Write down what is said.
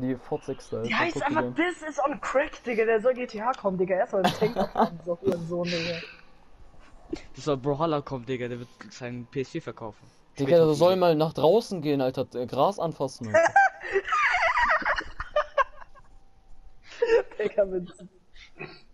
Die V6 Die heißt einfach This is on Crack, Digga. Der soll GTA kommen, Digga. Erstmal den Tank abhaben, so Hurensohn, Digga. Das soll Brawlhalla kommen, Digga, der wird seinen PS4 verkaufen. Digga, der soll mal nach draußen gehen, Alter. Gras anfassen, Alter. Digga, mit